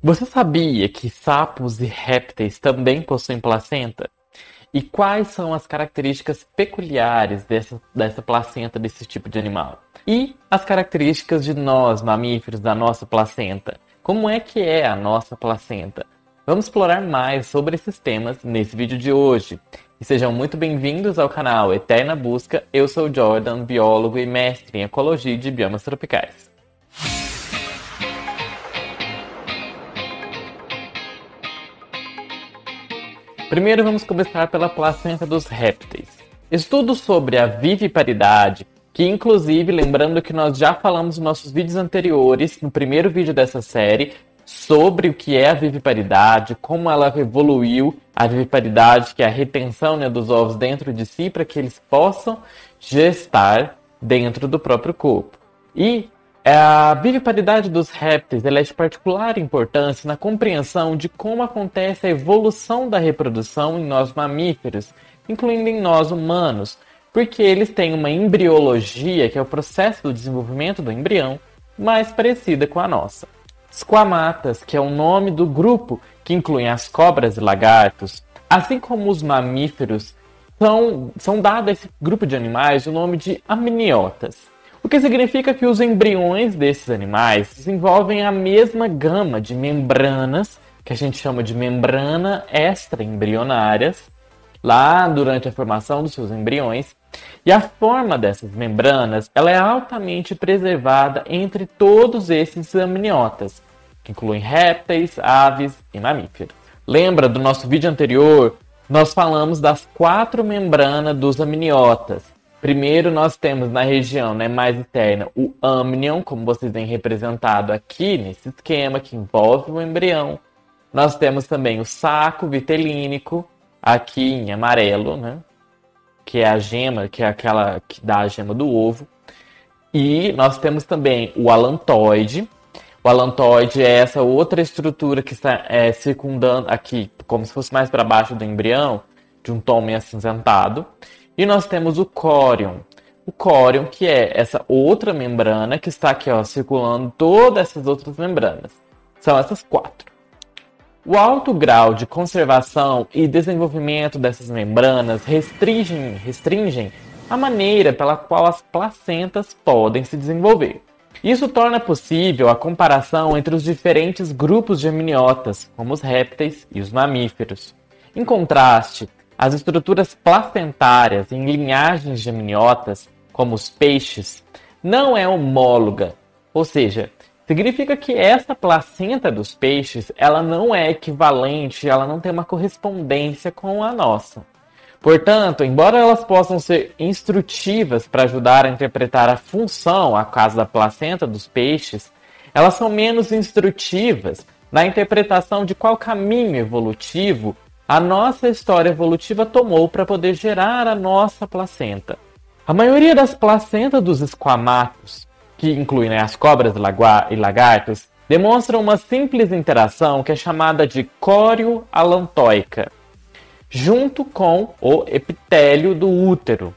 Você sabia que sapos e répteis também possuem placenta? E quais são as características peculiares dessa placenta desse tipo de animal? E as características de nós, mamíferos, da nossa placenta? Como é que é a nossa placenta? Vamos explorar mais sobre esses temas nesse vídeo de hoje. E sejam muito bem-vindos ao canal Eterna Busca. Eu sou o Jordan, biólogo e mestre em Ecologia de Biomas Tropicais. Primeiro vamos começar pela placenta dos répteis. Estudos sobre a viviparidade, que inclusive, lembrando que nós já falamos nos nossos vídeos anteriores, no primeiro vídeo dessa série, sobre o que é a viviparidade, como ela evoluiu, a viviparidade, que é a retenção, dos ovos dentro de si, para que eles possam gestar dentro do próprio corpo. E a viviparidade dos répteis ela é de particular importância na compreensão de como acontece a evolução da reprodução em nós mamíferos, incluindo em nós humanos, porque eles têm uma embriologia, que é o processo do desenvolvimento do embrião, mais parecida com a nossa. Squamatas, que é o nome do grupo que incluem as cobras e lagartos, assim como os mamíferos, são dados a esse grupo de animais o nome de amniotas. O que significa que os embriões desses animais desenvolvem a mesma gama de membranas, que a gente chama de membrana extraembrionárias, lá durante a formação dos seus embriões. E a forma dessas membranas ela é altamente preservada entre todos esses amniotas, que incluem répteis, aves e mamíferos. Lembra do nosso vídeo anterior? Nós falamos das 4 membranas dos amniotas. Primeiro, nós temos na região mais interna o amnion, como vocês têm representado aqui nesse esquema, que envolve o embrião. Nós temos também o saco vitelínico, aqui em amarelo, que é a gema, que é aquela que dá a gema do ovo. E nós temos também o alantoide. O alantoide é essa outra estrutura que está circundando aqui, como se fosse mais para baixo do embrião, de um tom meio acinzentado. E nós temos o córion. O córion, que é essa outra membrana que está aqui, circulando todas essas outras membranas. São essas 4. O alto grau de conservação e desenvolvimento dessas membranas restringem a maneira pela qual as placentas podem se desenvolver. Isso torna possível a comparação entre os diferentes grupos de amniotas, como os répteis e os mamíferos. Em contraste, as estruturas placentárias em linhagens de amniotas, como os peixes, não é homóloga, ou seja, significa que essa placenta dos peixes ela não é equivalente, ela não tem uma correspondência com a nossa. Portanto, embora elas possam ser instrutivas para ajudar a interpretar a função, a caso da placenta dos peixes, elas são menos instrutivas na interpretação de qual caminho evolutivo a nossa história evolutiva tomou para poder gerar a nossa placenta. A maioria das placentas dos esquamatos, que incluem as cobras e lagartos, demonstram uma simples interação que é chamada de córeo-alantóica, junto com o epitélio do útero.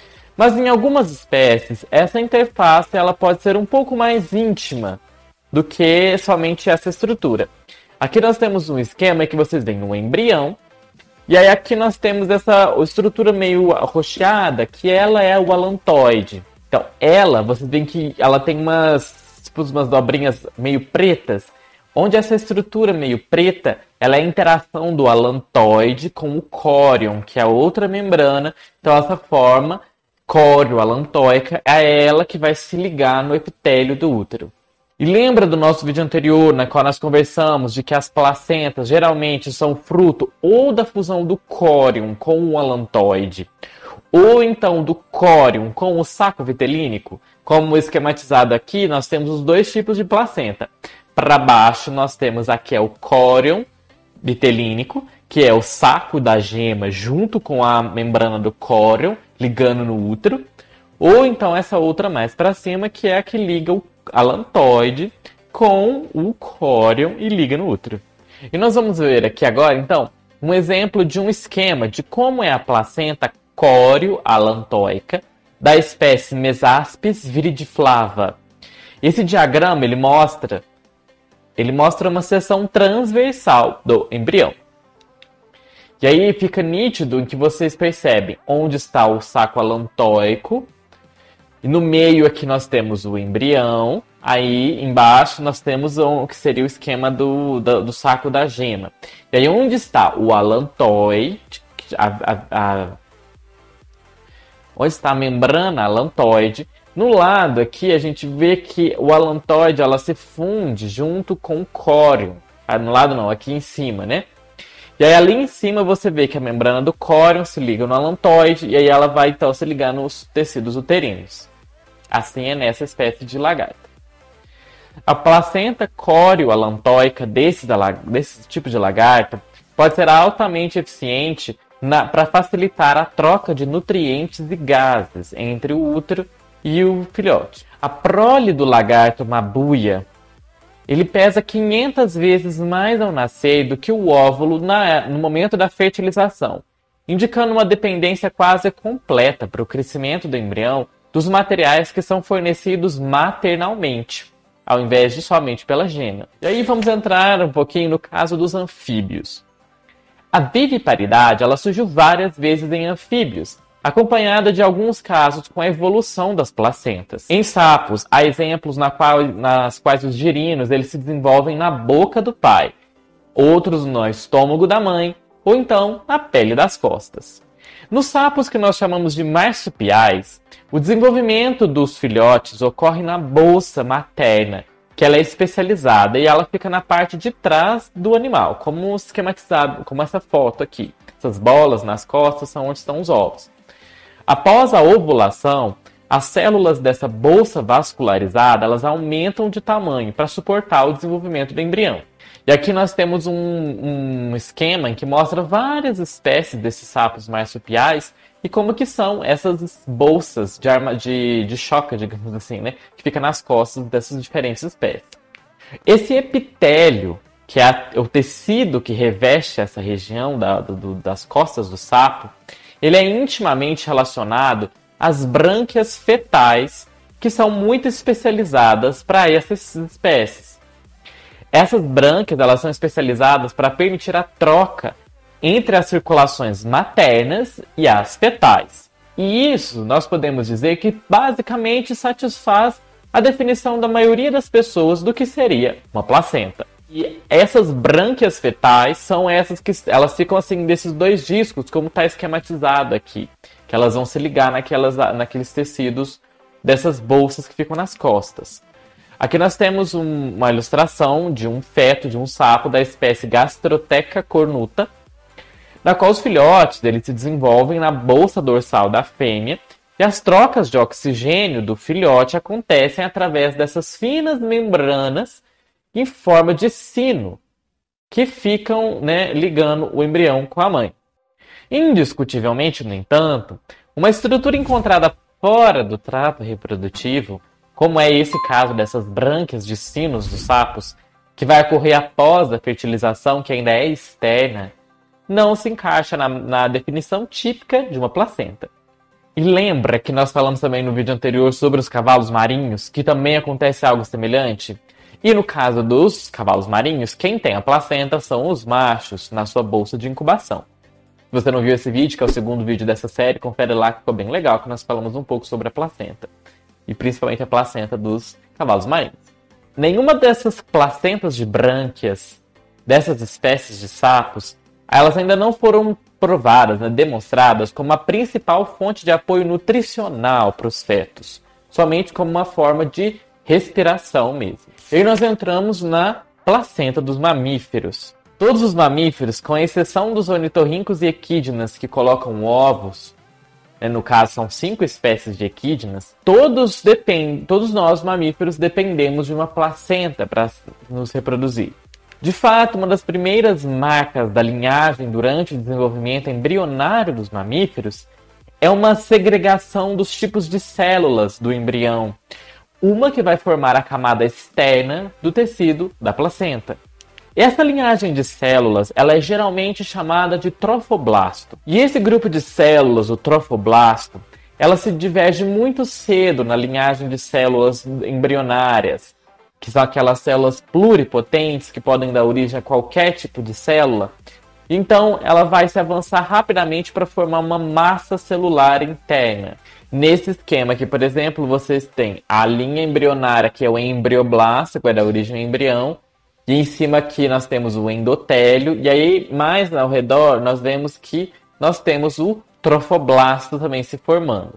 Mas em algumas espécies, essa interface ela pode ser um pouco mais íntima do que somente essa estrutura. Aqui nós temos um esquema que vocês veem um embrião, e aí aqui nós temos essa estrutura meio arroxeada, que ela é o alantoide. Então, vocês veem que ela tem umas dobrinhas meio pretas, onde essa estrutura meio preta, ela é a interação do alantoide com o córion, que é a outra membrana. Então, essa forma córeo-alantóica é ela que vai se ligar no epitélio do útero. E lembra do nosso vídeo anterior, na qual nós conversamos de que as placentas geralmente são fruto ou da fusão do córion com o alantoide, ou então do córion com o saco vitelínico? Como esquematizado aqui, nós temos os dois tipos de placenta. Para baixo, nós temos aqui o córion vitelínico, que é o saco da gema junto com a membrana do córion, ligando no útero. Ou então essa outra mais para cima, que é a que liga o alantoide com o córion e liga no útero. E nós vamos ver aqui agora, então, um exemplo de um esquema de como é a placenta córeo-alantóica da espécie Mesaspis viridiflava. Esse diagrama ele mostra Ele mostra uma seção transversal do embrião. E aí fica nítido em que vocês percebem onde está o saco allantoico. E no meio aqui nós temos o embrião. Aí embaixo nós temos o que seria o esquema do saco da gema. E aí onde está o allantoide, onde está a membrana allantoide, no lado aqui a gente vê que o allantoide ela se funde junto com o córion. No lado não, aqui em cima, né? E aí ali em cima você vê que a membrana do córion se liga no allantoide e aí ela vai então se ligar nos tecidos uterinos. Assim é nessa espécie de lagarta. A placenta córeo-allantoica desse tipo de lagarta pode ser altamente eficiente para facilitar a troca de nutrientes e gases entre o útero e o filhote. A prole do lagarto mabuia, ele pesa 500 vezes mais ao nascer do que o óvulo no momento da fertilização, indicando uma dependência quase completa para o crescimento do embrião dos materiais que são fornecidos maternalmente, ao invés de somente pela gema. E aí vamos entrar um pouquinho no caso dos anfíbios. A viviparidade ela surgiu várias vezes em anfíbios, acompanhada de alguns casos com a evolução das placentas. Em sapos, há exemplos nas quais os girinos eles se desenvolvem na boca do pai, outros no estômago da mãe, ou então na pele das costas. Nos sapos que nós chamamos de marsupiais, o desenvolvimento dos filhotes ocorre na bolsa materna, que ela é especializada e ela fica na parte de trás do animal, como esquematizado, como essa foto aqui. Essas bolas nas costas são onde estão os ovos. Após a ovulação, as células dessa bolsa vascularizada elas aumentam de tamanho para suportar o desenvolvimento do embrião. E aqui nós temos um esquema em que mostra várias espécies desses sapos marsupiais e como que são essas bolsas de choca, digamos assim, né? Que fica nas costas dessas diferentes espécies. Esse epitélio, que é o tecido que reveste essa região das costas do sapo, ele é intimamente relacionado às brânquias fetais, que são muito especializadas para essas espécies. Essas brânquias elas são especializadas para permitir a troca entre as circulações maternas e as fetais. E isso nós podemos dizer que basicamente satisfaz a definição da maioria das pessoas do que seria uma placenta. E essas brânquias fetais são essas que elas ficam assim desses dois discos, como está esquematizado aqui, que elas vão se ligar naqueles tecidos dessas bolsas que ficam nas costas. Aqui nós temos uma ilustração de um feto de um sapo da espécie Gastrotheca cornuta, na qual os filhotes eles se desenvolvem na bolsa dorsal da fêmea e as trocas de oxigênio do filhote acontecem através dessas finas membranas em forma de sino, que ficam ligando o embrião com a mãe. Indiscutivelmente, no entanto, uma estrutura encontrada fora do trato reprodutivo, como é esse caso dessas brânquias de sinos dos sapos, que vai ocorrer após a fertilização, que ainda é externa, não se encaixa na definição típica de uma placenta. E lembra que nós falamos também no vídeo anterior sobre os cavalos marinhos, que também acontece algo semelhante? E no caso dos cavalos marinhos, quem tem a placenta são os machos na sua bolsa de incubação. Se você não viu esse vídeo, que é o segundo vídeo dessa série, confere lá que ficou bem legal, que nós falamos um pouco sobre a placenta. E principalmente a placenta dos cavalos marinhos. Nenhuma dessas placentas de brânquias, dessas espécies de sapos, elas ainda não foram provadas, demonstradas como a principal fonte de apoio nutricional para os fetos. Somente como uma forma de respiração mesmo. E aí nós entramos na placenta dos mamíferos. Todos os mamíferos, com exceção dos ornitorrincos e equídenas que colocam ovos, no caso são 5 espécies de equídenas, todos nós mamíferos dependemos de uma placenta para nos reproduzir. De fato, uma das primeiras marcas da linhagem durante o desenvolvimento embrionário dos mamíferos é uma segregação dos tipos de células do embrião, uma que vai formar a camada externa do tecido da placenta. Essa linhagem de células ela é geralmente chamada de trofoblasto. E esse grupo de células, o trofoblasto, ela se diverge muito cedo na linhagem de células embrionárias, que são aquelas células pluripotentes que podem dar origem a qualquer tipo de célula. Então, ela vai se avançar rapidamente para formar uma massa celular interna. Nesse esquema aqui, por exemplo, vocês têm a linha embrionária, que é o embrioblasto, que vai dar origem ao embrião. E em cima aqui nós temos o endotélio. E aí, mais ao redor, nós vemos que nós temos o trofoblasto também se formando.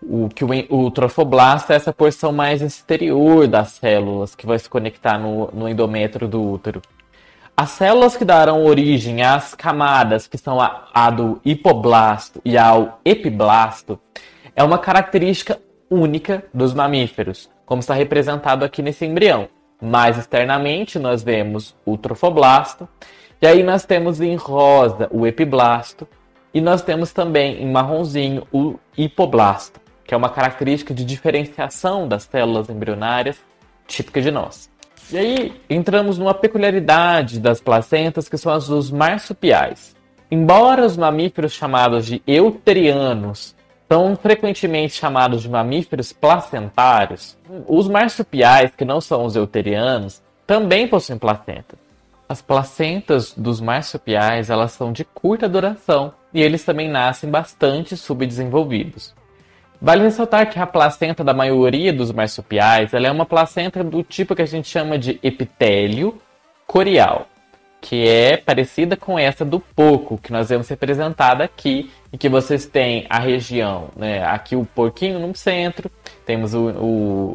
O trofoblasto é essa porção mais exterior das células, que vai se conectar no endométrio do útero. As células que darão origem às camadas, que são a do hipoblasto e ao epiblasto, é uma característica única dos mamíferos, como está representado aqui nesse embrião. Mais externamente, nós vemos o trofoblasto, e aí nós temos em rosa o epiblasto, e nós temos também em marronzinho o hipoblasto, que é uma característica de diferenciação das células embrionárias típica de nós. E aí, entramos numa peculiaridade das placentas, que são as dos marsupiais. Embora os mamíferos chamados de euterianos são frequentemente chamados de mamíferos placentários, os marsupiais, que não são os euterianos, também possuem placenta. As placentas dos marsupiais, elas são de curta duração e eles também nascem bastante subdesenvolvidos. Vale ressaltar que a placenta da maioria dos marsupiais ela é uma placenta do tipo que a gente chama de epitélio corial, que é parecida com essa do porco, que nós vemos representada aqui, e que vocês têm a região, né, aqui o porquinho no centro, temos o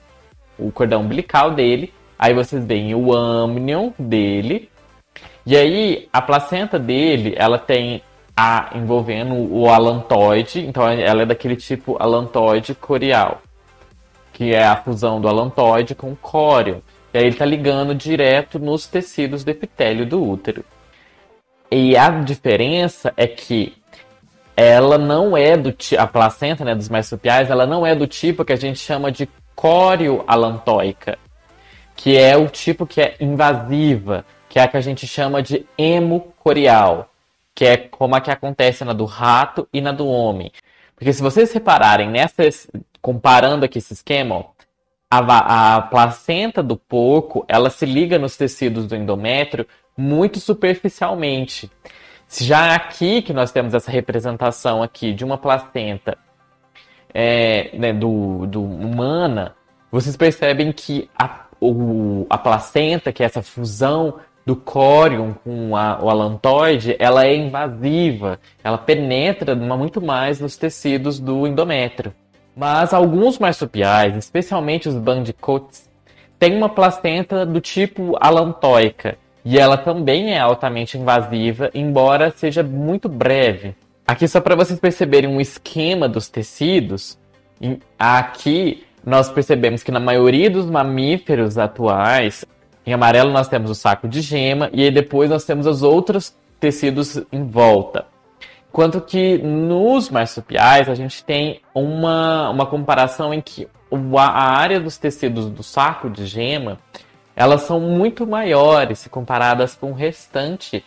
cordão umbilical dele, aí vocês veem o âmnion dele, e aí a placenta dele, ela tem envolvendo o alantoide, então ela é daquele tipo alantoide corial, que é a fusão do alantoide com o córeo. E aí ele está ligando direto nos tecidos do epitélio do útero. E a diferença é que ela não é a placenta, né, dos marsupiais, ela não é do tipo que a gente chama de córeo-alantóica, que é o tipo que é invasiva, que é a que a gente chama de hemocorial, que é como a que acontece na do rato e na do homem. Porque se vocês repararem, comparando aqui esse esquema, ó, a placenta do porco, ela se liga nos tecidos do endométrio muito superficialmente. Já aqui, que nós temos essa representação aqui de uma placenta né, do humana, vocês percebem que a placenta, que é essa fusão do córion com o alantoide, ela é invasiva, ela penetra muito mais nos tecidos do endométrio. Mas alguns marsupiais, especialmente os bandicoots, têm uma placenta do tipo alantóica, e ela também é altamente invasiva, embora seja muito breve. Aqui só para vocês perceberem um esquema dos tecidos, aqui nós percebemos que na maioria dos mamíferos atuais, em amarelo nós temos o saco de gema e aí depois nós temos os outros tecidos em volta. Enquanto que nos marsupiais a gente tem uma comparação em que a área dos tecidos do saco de gema elas são muito maiores se comparadas com o restante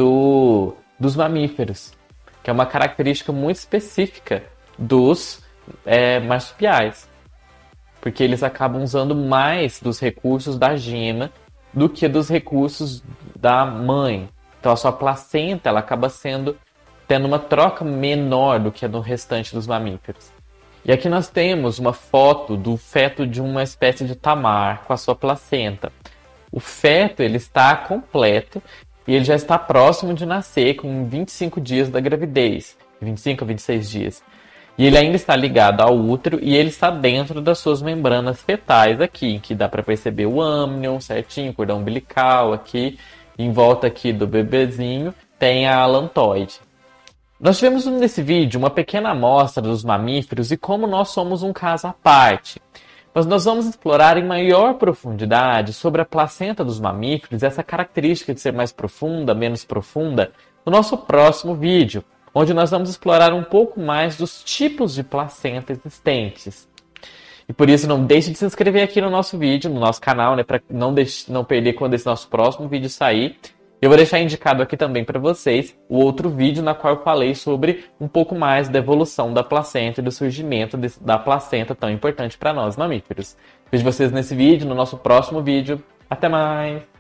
dos mamíferos, que é uma característica muito específica dos marsupiais, porque eles acabam usando mais dos recursos da gema do que dos recursos da mãe. Então a sua placenta ela acaba tendo uma troca menor do que a do restante dos mamíferos. E aqui nós temos uma foto do feto de uma espécie de tamar com a sua placenta. O feto ele está completo e ele já está próximo de nascer com 25 dias da gravidez, 25 a 26 dias. E ele ainda está ligado ao útero e ele está dentro das suas membranas fetais aqui, que dá para perceber o âmnion certinho, o cordão umbilical aqui, em volta aqui do bebezinho tem a alantoide. Nós tivemos nesse vídeo uma pequena amostra dos mamíferos e como nós somos um caso à parte. Mas nós vamos explorar em maior profundidade sobre a placenta dos mamíferos, essa característica de ser mais profunda, menos profunda, no nosso próximo vídeo, onde nós vamos explorar um pouco mais dos tipos de placenta existentes. E por isso não deixe de se inscrever aqui no nosso vídeo, no nosso canal, né, para não perder quando esse nosso próximo vídeo sair. Eu vou deixar indicado aqui também para vocês o outro vídeo na qual eu falei sobre um pouco mais da evolução da placenta e do surgimento da placenta tão importante para nós mamíferos. Vejo vocês nesse vídeo, no nosso próximo vídeo. Até mais!